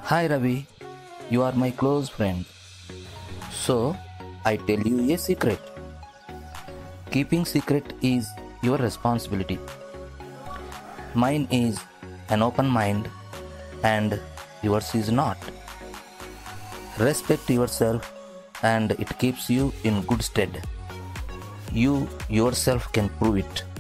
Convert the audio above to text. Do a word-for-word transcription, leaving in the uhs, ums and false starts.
Hi Ravi, you are my close friend. So, I tell you a secret. Keeping secret is your responsibility. Mine is an open mind and yours is not. Respect yourself and it keeps you in good stead. You yourself can prove it.